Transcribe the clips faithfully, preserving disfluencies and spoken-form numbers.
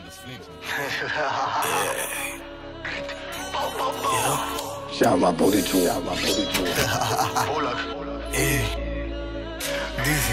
Llama por dicho, llama por dicho. Eh, dice,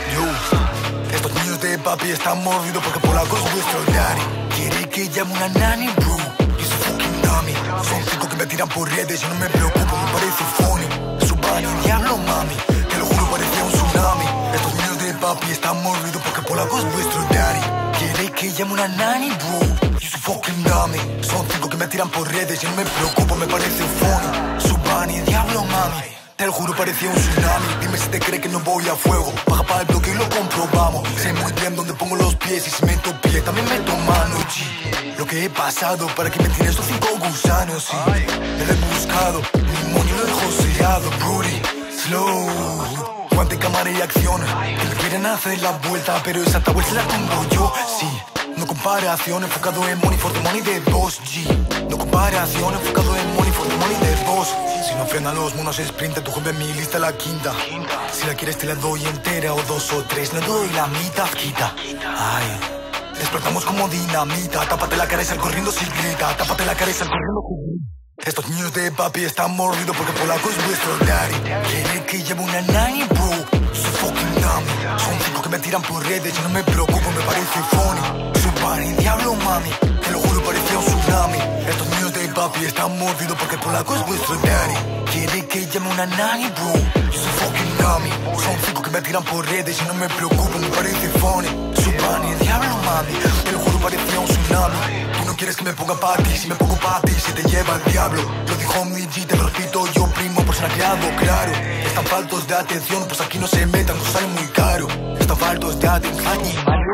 yo, estos niños de papi están mordidos porque por la cosa vuestro daddy quiere que llame una nani, bro. Y su fucking dummy. Son cinco que me tiran por redes, yo no me preocupo, me parece funny. Su pan y diablo, mami, te lo juro, parecía un tsunami. Estos niños de papi están mordidos porque por la cosa vuestro daddy quiere que llame una nani, bro. Y su fucking dummy. Son cinco que me tiran por redes, yo no me preocupo, me parece funny. Su pan y diablo, mami, te lo juro, parecía un tsunami. Dime si te crees que no voy a fuego. Baja para el bloque y lo comprobamos. Sé muy bien dónde pongo los pies. Y si meto pie, también meto mano, G. Lo que he pasado para que me tiren estos cinco gusanos, sí. Me lo he buscado, mi money lo he joseado, Brody. Slow, guante, cámara y acción. Que quieren hacer la vuelta, pero esa tabla se la pongo yo, sí. No comparación, enfocado en money for the money de boss, G. No comparación, enfocado en money for the money de boss. Si no frenan los monos sprint, tu joven mi lista la quinta. Si la quieres te la doy entera o dos o tres, no doy la mitad, quita. Ay, explotamos como dinamita. Tápate la cara y sal corriendo si grita. Tápate la cara y sal corriendo si grita. Estos niños de papi están mordidos porque polaco es vuestro daddy. Quiere que lleve una nani, bro. Su fucking dummy. Son cinco que me tiran por redes, yo no me preocupo, me parece funny. Su pan y diablo, mami, te lo juro, parecía un tsunami. Estos niños de papi están mordidos porque polaco es vuestro daddy. Quiere que llame una nani, bro. Su fucking dummy. Son cinco que me tiran por redes, yo no me preocupo, me parece funny. Su pan y diablo, mami, te lo juro, parecía un tsunami. Tú no quieres que me ponga pa' ti, si me pongo pa' ti se te lleva el diablo. Lo dijo mi G, te lo repito yo, primo, por ser creado, claro. Están faltos de atención, pues aquí no se metan, nos sale muy caro. Están faltos de atención.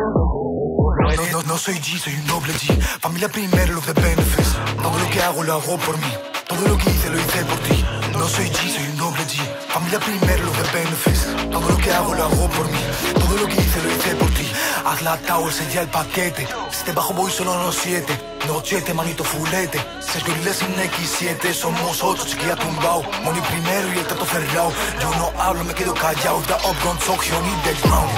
No, no, no soy G, soy un doble G. Familia primero, los de benefits. Todo lo que hago lo hago por mí. Todo lo que hice lo hice por ti. No soy G, soy un doble G. Familia primero, los de benefits. Todo lo que hago lo hago por mí. Todo lo que hice lo hice por ti. Haz la tower, sella el paquete. Si te bajo voy solo en los siete. Nochete, manito fulete. Seis gorilas en equis siete. Somos ocho, chiquilla tumbao. Money primero y el trato cerrado. Yo no hablo, me quedo callado. The up gun talk, you need the ground.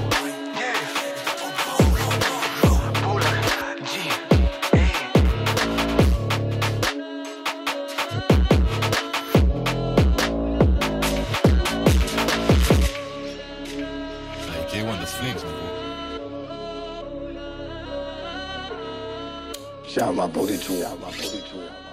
J one, das Flames, man. Llama por dicho, llama por dicho.